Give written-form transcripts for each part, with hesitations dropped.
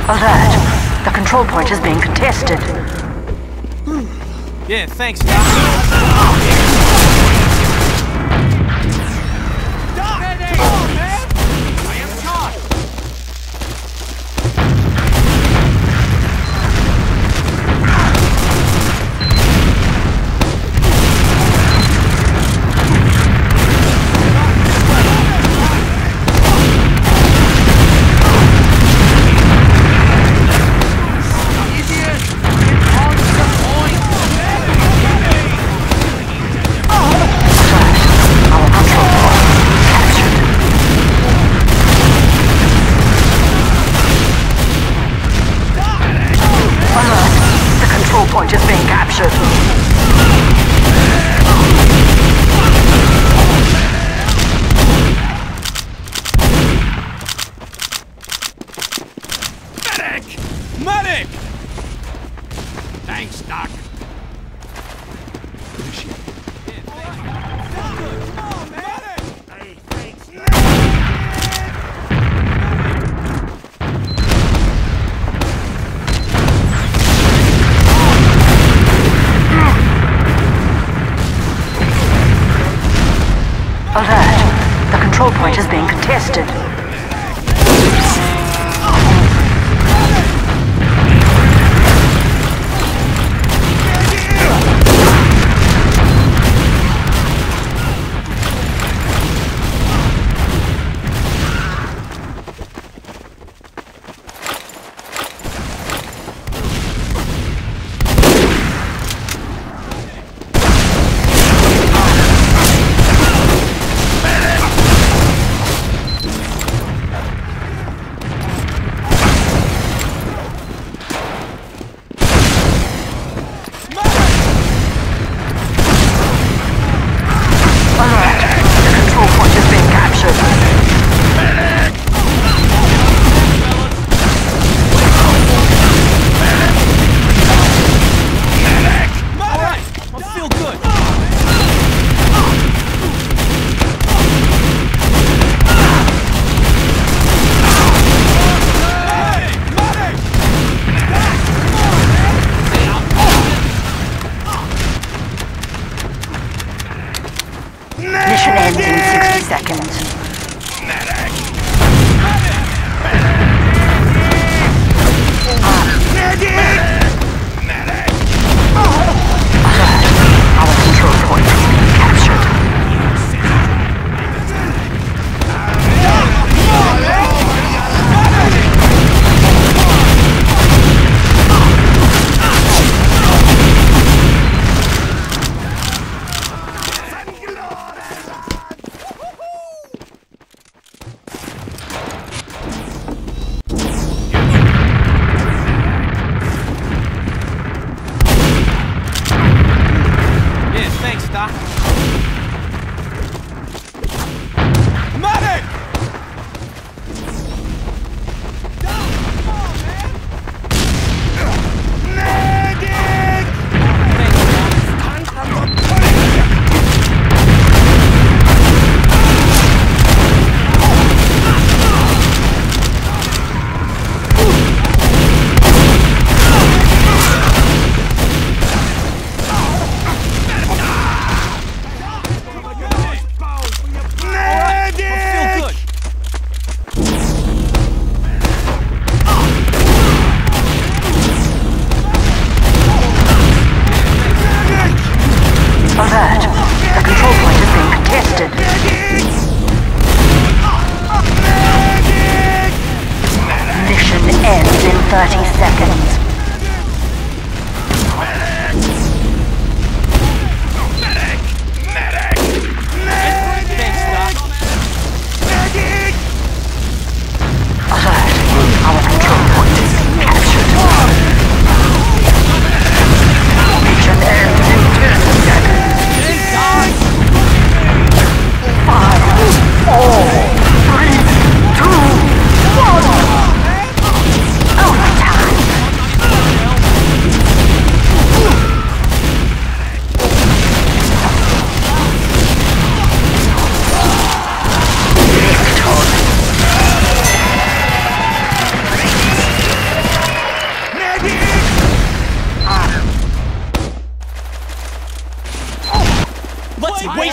Alert! The control point is being contested. Yeah, thanks, Doc. Point is being captured. Medic! Medic! Thanks, Doc. Alert! The control point is being contested. Mission ends in 60 seconds. Our control point is being captured. Alert! The control point is being contested. Mission ends in 30 seconds. Alert! Our control point is being captured. Mission ends in 10 seconds. 5, 4, 3, 2, 1. Overtime.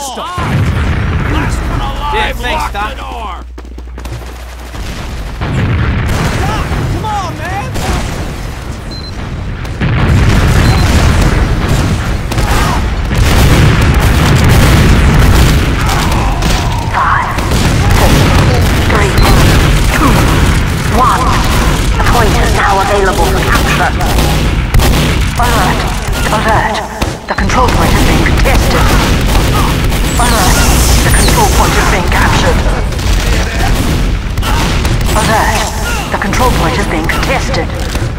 Blast him! Last one alive! Yeah, thanks, Lock Doc. the door! Doc, come on, man! Five, four, three, two, one. The point is now available for capture. Alert! Alert! The control point is being contested. Alert! The control point is being captured. Alert! The control point is being contested.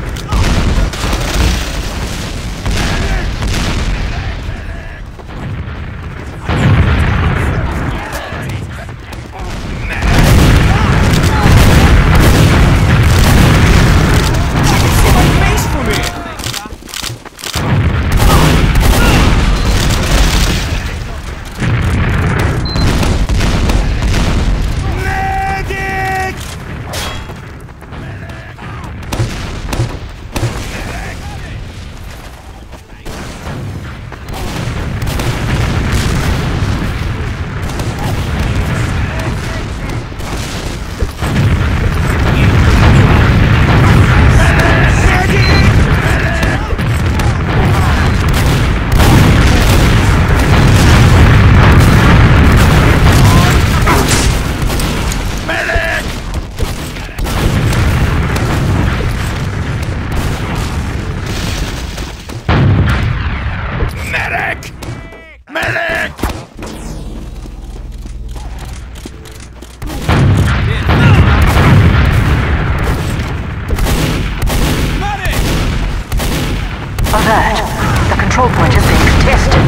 Alert! The control point is being contested.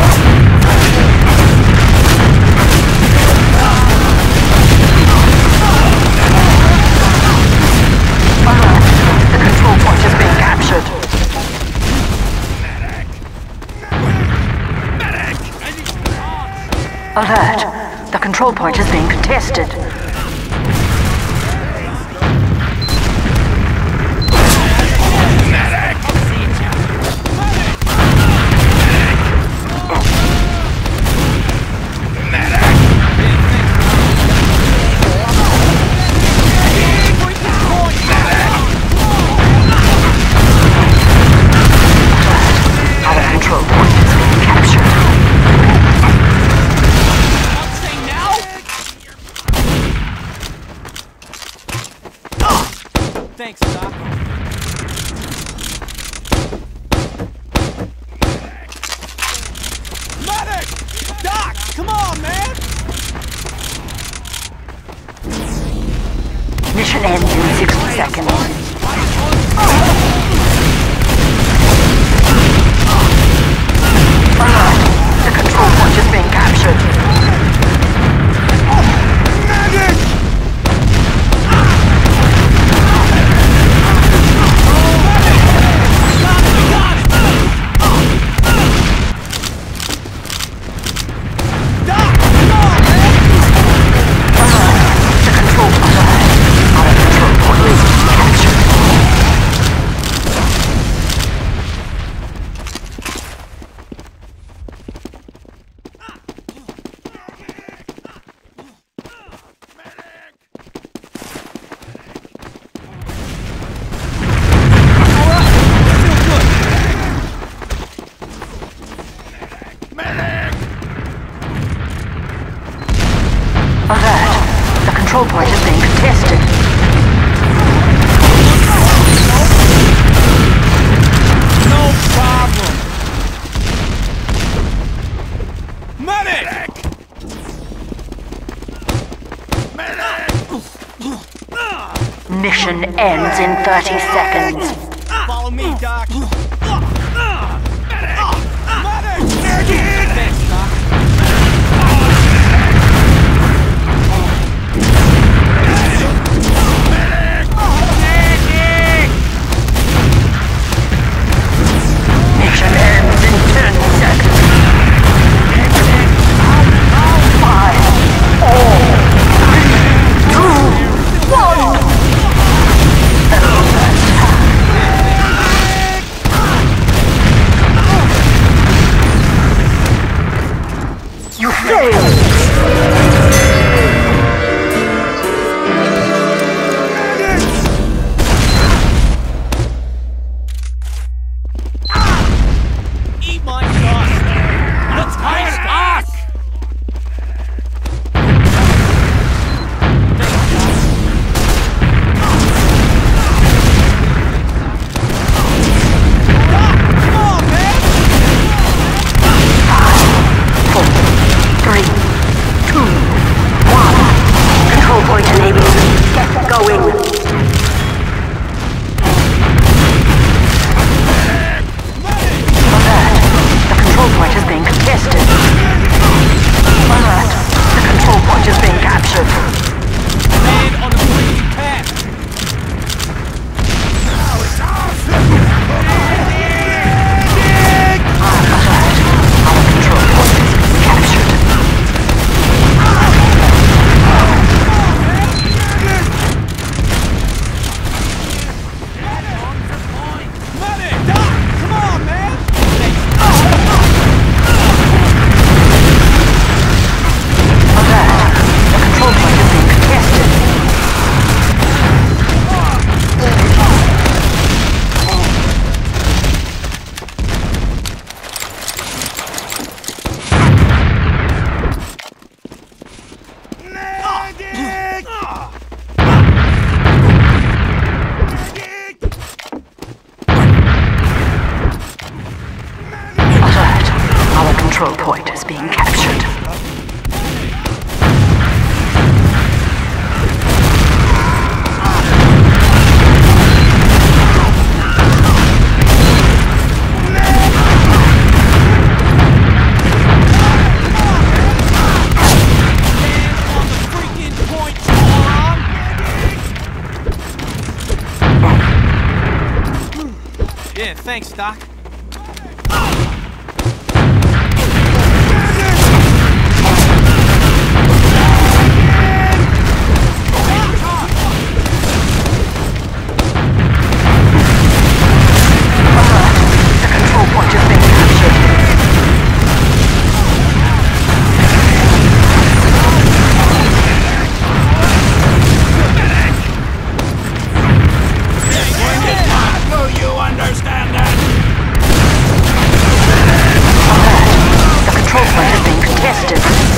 Alert! The control point is being captured. Alert! The control point is being contested. Thanks, Doc. Medic! Doc, come on, man! Mission ends in 60 seconds. Alert! The control point is being captured. Medic! Alert! The control point is being contested. No problem! Medic! Mission ends in 30 seconds. Follow me, Doc. Medic! Thanks, Doc. Mission ends in 10 seconds. 5, 4, 3, 2, 1. going. Alert. The control point is being contested. Alert. The control point is being captured. Land on the freaking path. Alert. Our control point is being captured. Medic! Doc! Come on, man! Alert. The control point is being contested. Alert. Our control point is being captured. On the freaking point, moron. Yeah, thanks, Doc. The control point is being captured. Do you understand that? Alert. The control point is being contested.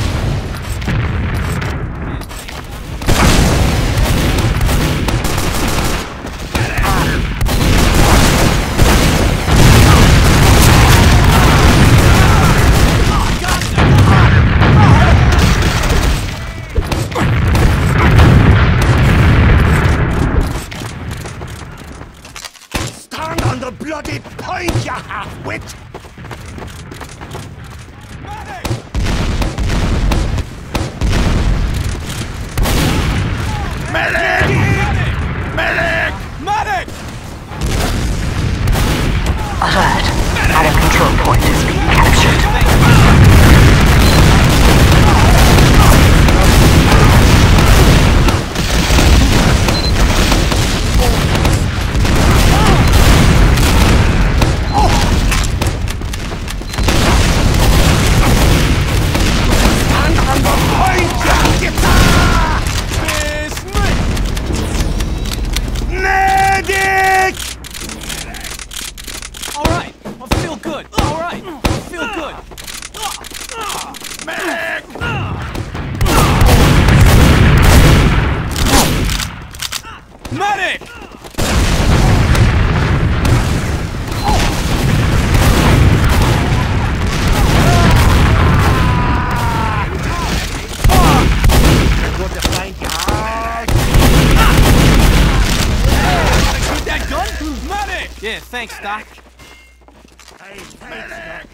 Stand on the bloody point, you half-wit! Medic! Medic! Medic! Medic! Alert. Our control point is being captured. Stand on the point, you guitar! Miss me! Medic! All right, I feel good. All right, I feel good. Medic! Medic! Shoot that gun? Medic! Yeah, thanks, Doc. Medic!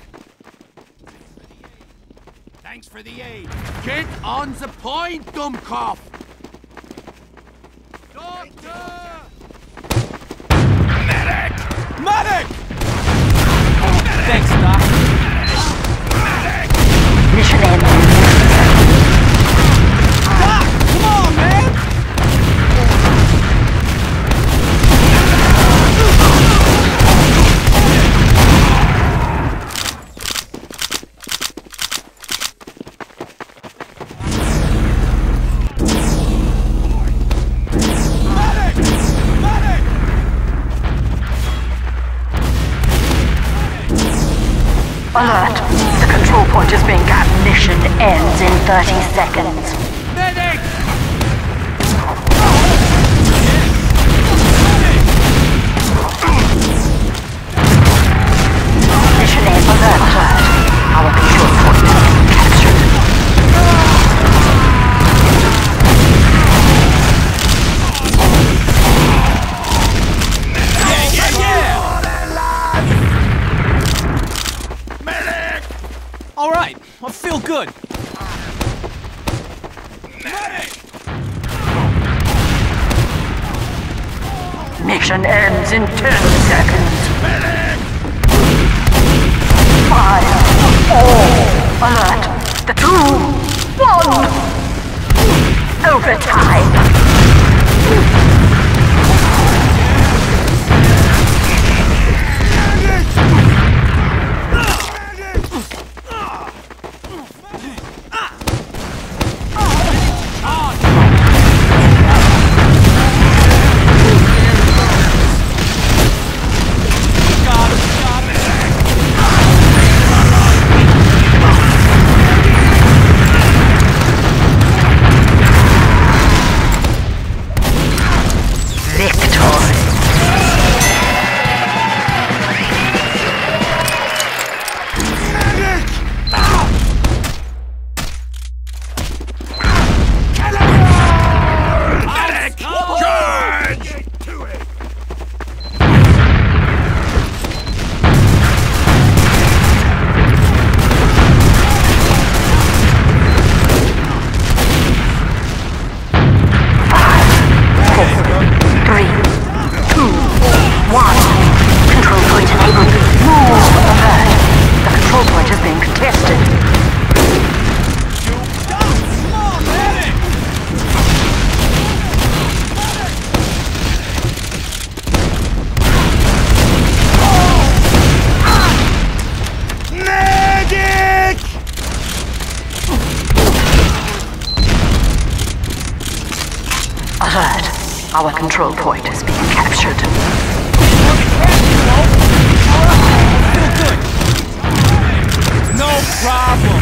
Thanks for the aid. Get on the point, Dummkopf! Doctor! Medic! Medic! Thanks, Doc. Mission end. Doc, come on, man! Alert. The control point is being captured. Mission ends in 30 seconds. Medic! Mission ends. Alert. Our control point is being captured. Mission ends in 10 seconds. 5, 4, alert. The 2, 1. Overtime. Alert. Our control point is being captured. No problem.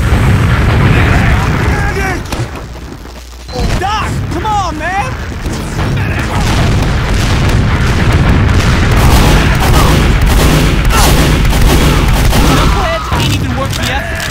Doc, come on, man. Knuckleheads ain't even worth the effort.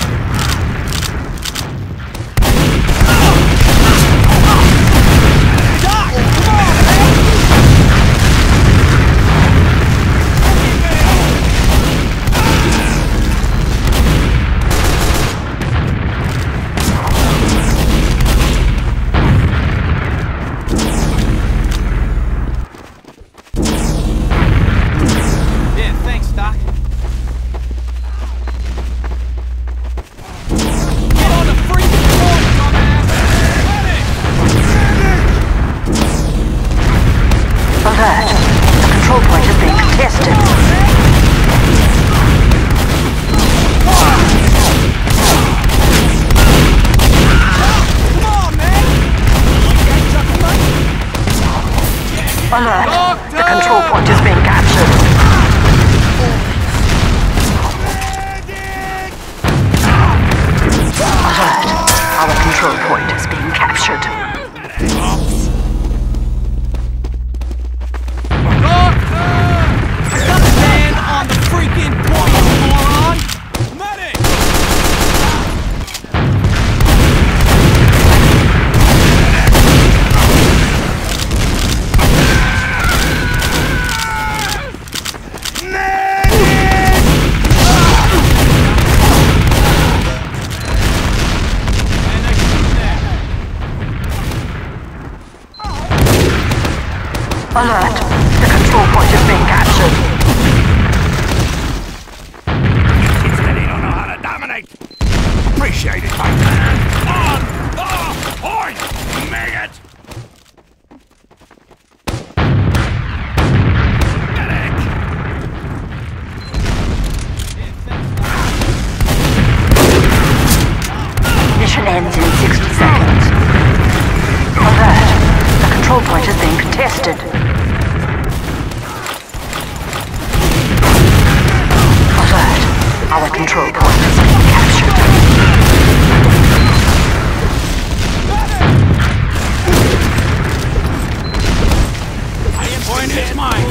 Alert! The control point is being captured. Alert! Our control point is being captured. Stand on the freaking point, moron! Medic! Alert! The control point is being captured. Kids that he don't know how to dominate. Appreciate it, my man. On the point, maggot! Mission ends in 60 seconds. Alert! The control point is being contested. Alert! Our control point is being captured. Point is mine.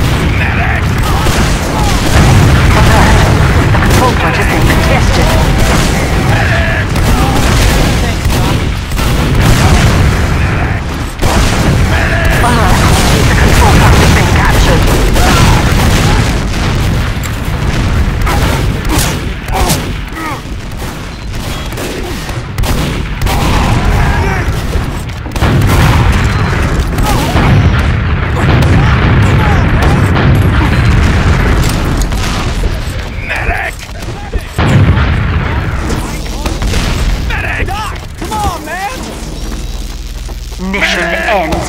The control point is being contested.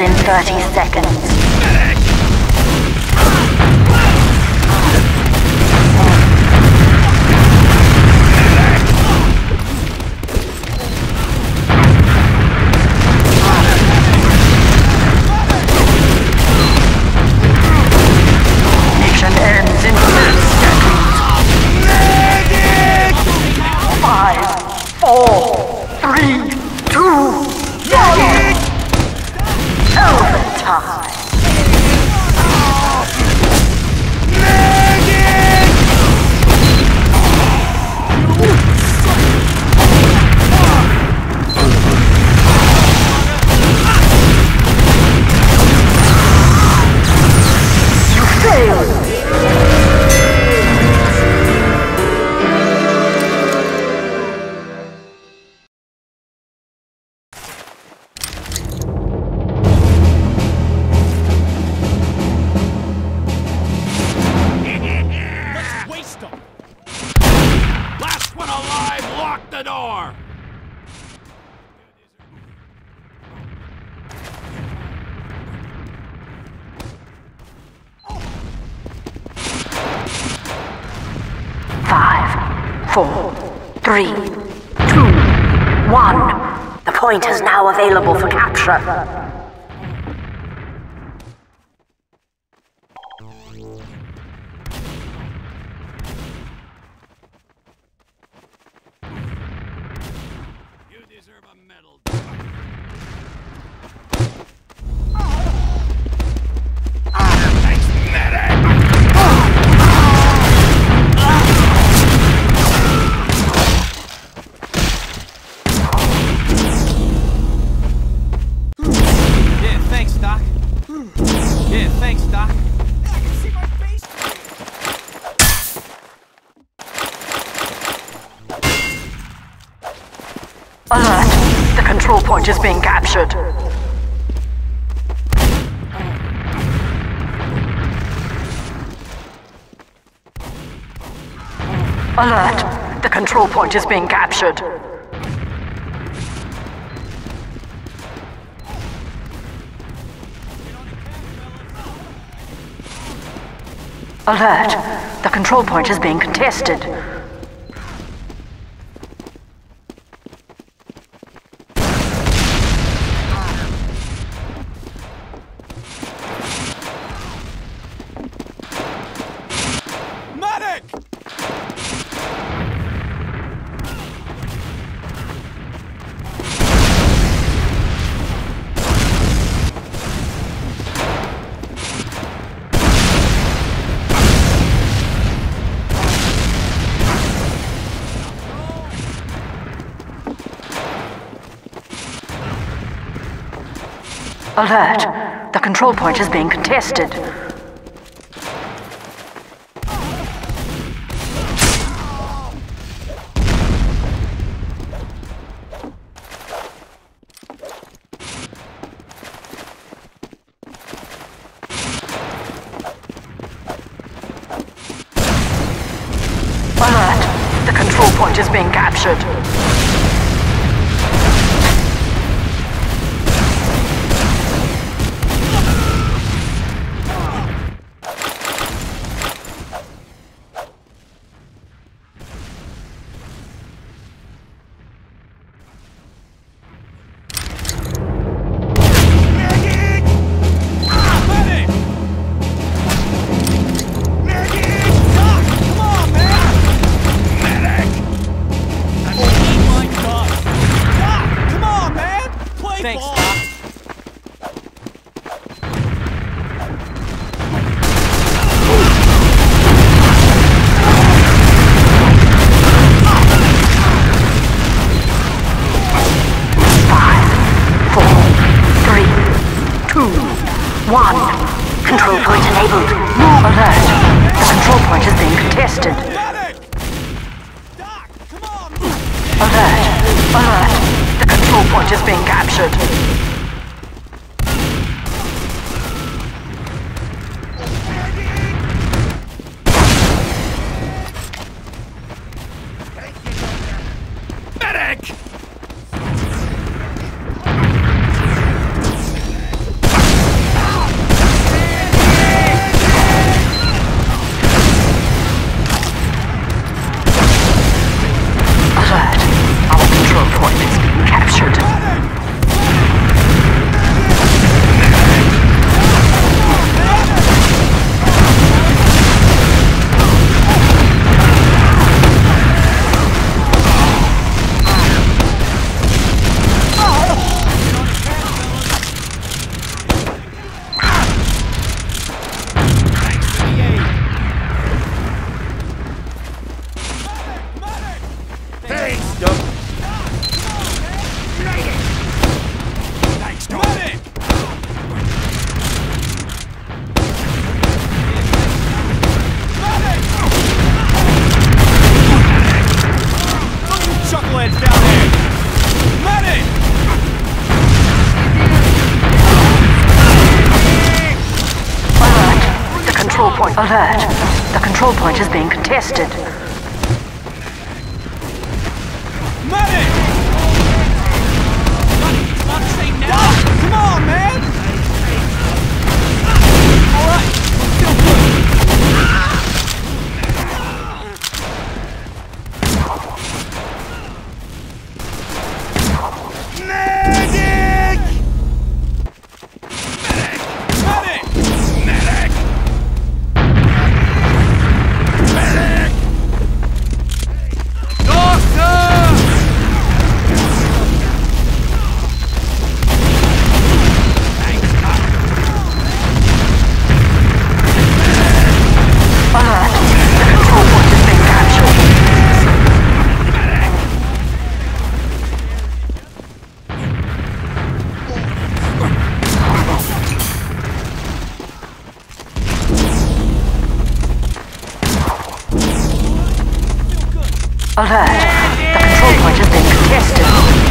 in 30 seconds. Mission ends in 10 seconds. 5, 4, 3, 2, 1. Overtime. You failed. Let's waste them. Last one alive, lock the door! Five, 4, 3, 2, 1. The point is now available for capture. You deserve a medal. Thanks, medic! Yeah, thanks, Doc. Yeah, thanks, Doc. I can see my face. Alert! The control point is being captured. Alert! The control point is being captured. Alert! The control point is being contested. Medic! Alert! The control point is being contested. Alert! The control point is being captured. Thanks, Doc. Control point enabled. Alert. The control point is being contested. Doc, come on! Alert. Alert. The control point is being captured. Medic! Alert! The control point is being contested. Medic! It's not the same now. Come on, man! All right, still good. Medic! Medic! Medic! Medic! Doctor! Alert! The control point is being captured. Alert! The control point has been contested.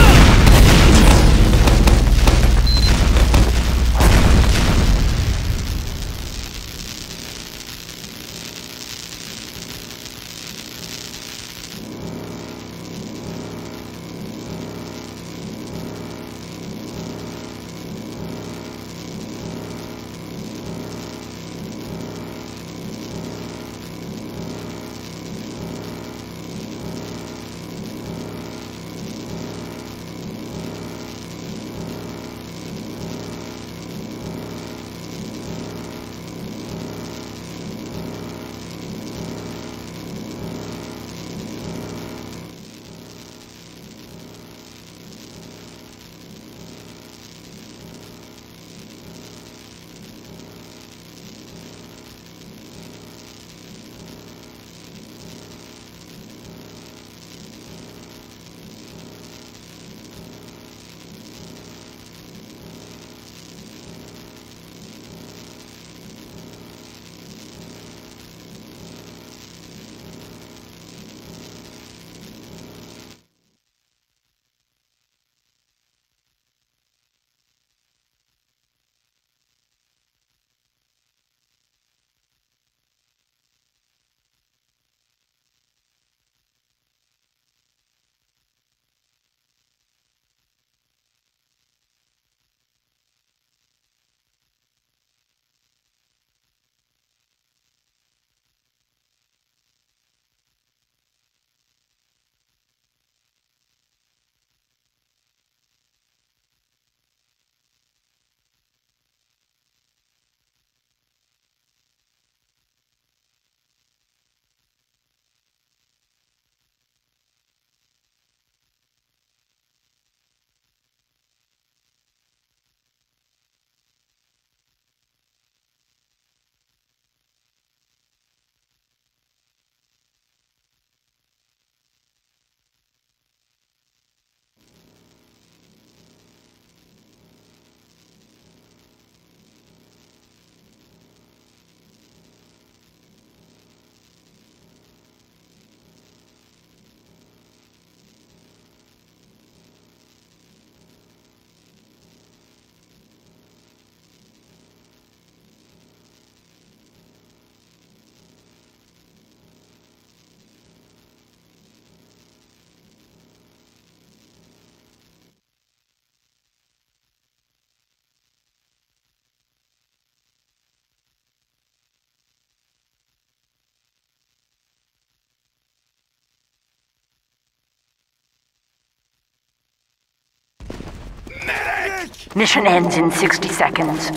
Mission ends in 60 seconds.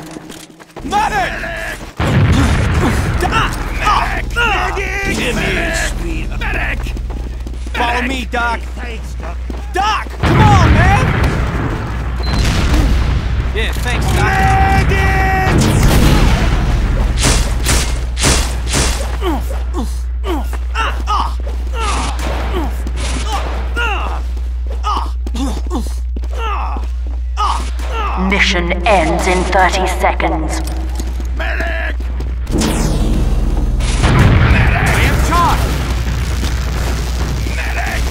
Medic! Give me a speed. Medic! Follow me, Doc. Thanks, Doc. Doc! Come on, man! Yeah, thanks, Doc. Mission ends in 30 seconds. Medic! We have talk! Medic!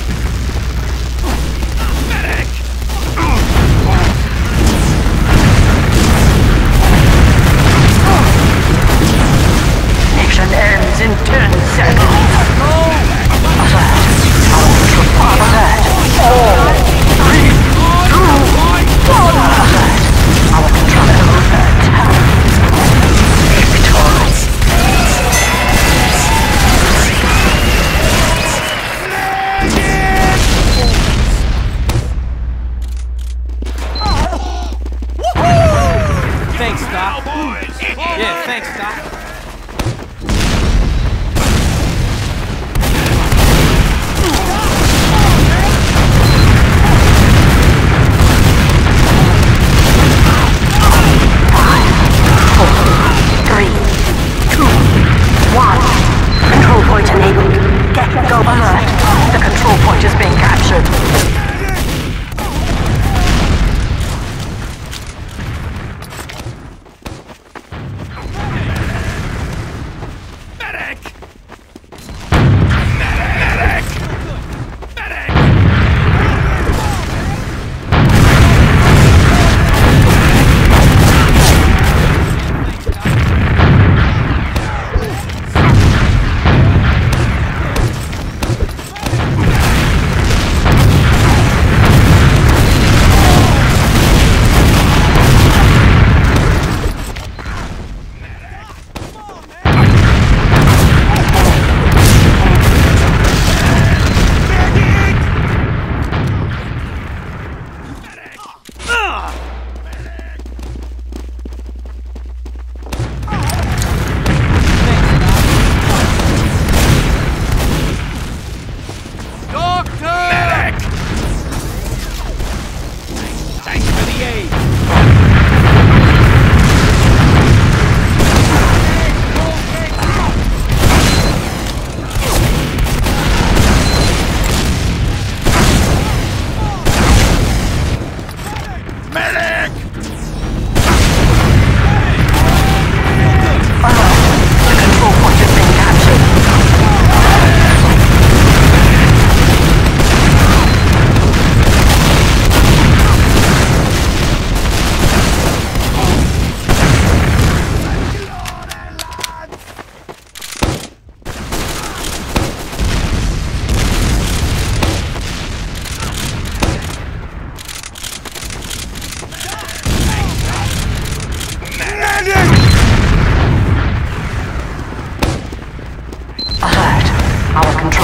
Medic!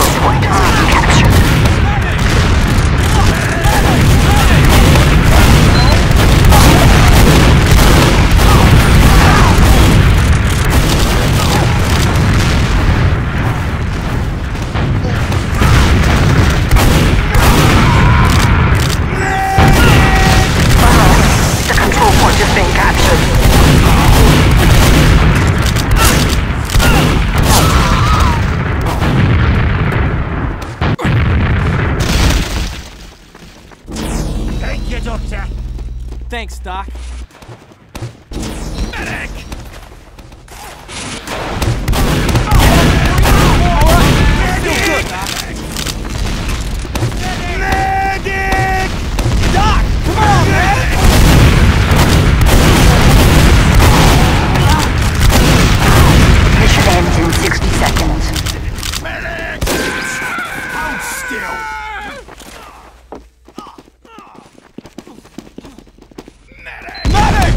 control point is being captured. The control point is being captured. Thank you, Doctor. Thanks, Doc. Medic! Medic! Doc, come on, man! Mission ends in 60 seconds. Medic! Hold still! Medic! Medic!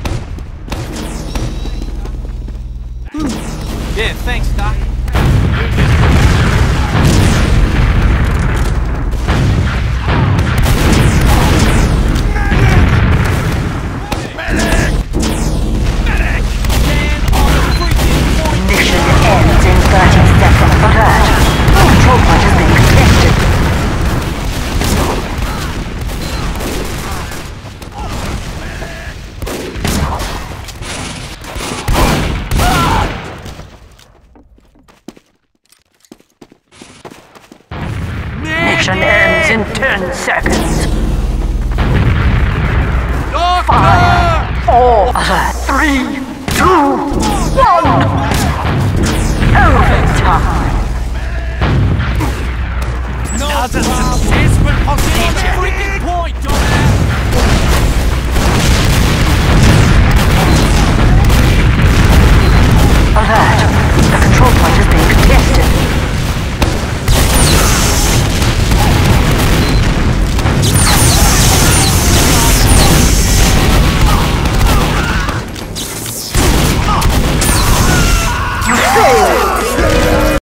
Yeah, thanks, Doc. Mission ends in 30 seconds. Alert! The control point is being contested. Mission ends in 10 seconds. Doctor! 5, 4, 3, 2,